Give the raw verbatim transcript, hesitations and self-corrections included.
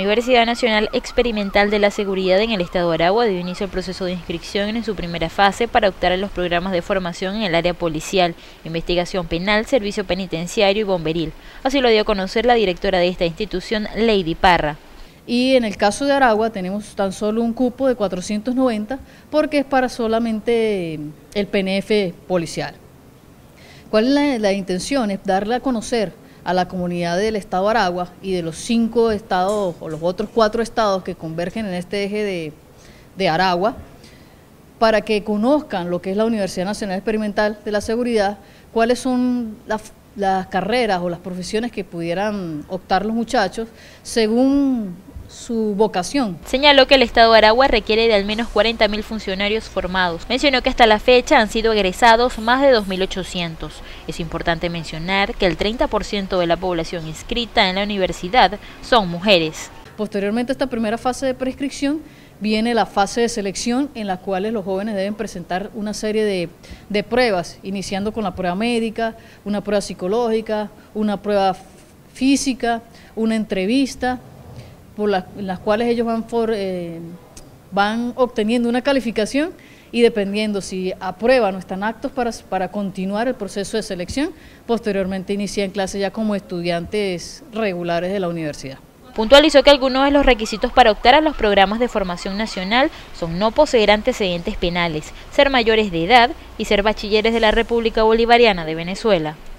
Universidad Nacional Experimental de la Seguridad en el Estado Aragua dio inicio al proceso de inscripción en su primera fase para optar a los programas de formación en el área policial, investigación penal, servicio penitenciario y bomberil. Así lo dio a conocer la directora de esta institución, Lady Parra. Y en el caso de Aragua tenemos tan solo un cupo de cuatrocientos noventa porque es para solamente el P N F policial. ¿Cuál es la, la intención? Es darle a conocer a la comunidad del estado Aragua y de los cinco estados o los otros cuatro estados que convergen en este eje de, de Aragua, para que conozcan lo que es la Universidad Nacional Experimental de la Seguridad, cuáles son las, las carreras o las profesiones que pudieran optar los muchachos según su vocación. Señaló que el estado de Aragua requiere de al menos cuarenta mil funcionarios formados. Mencionó que hasta la fecha han sido egresados más de dos mil ochocientos. Es importante mencionar que el treinta por ciento de la población inscrita en la universidad son mujeres. Posteriormente a esta primera fase de prescripción viene la fase de selección en la cual los jóvenes deben presentar una serie de, de pruebas, iniciando con la prueba médica, una prueba psicológica, una prueba física, una entrevista, por las, las cuales ellos van, for, eh, van obteniendo una calificación y dependiendo si aprueban o están aptos para, para continuar el proceso de selección, posteriormente inician clases ya como estudiantes regulares de la universidad. Puntualizó que algunos de los requisitos para optar a los programas de formación nacional son no poseer antecedentes penales, ser mayores de edad y ser bachilleres de la República Bolivariana de Venezuela.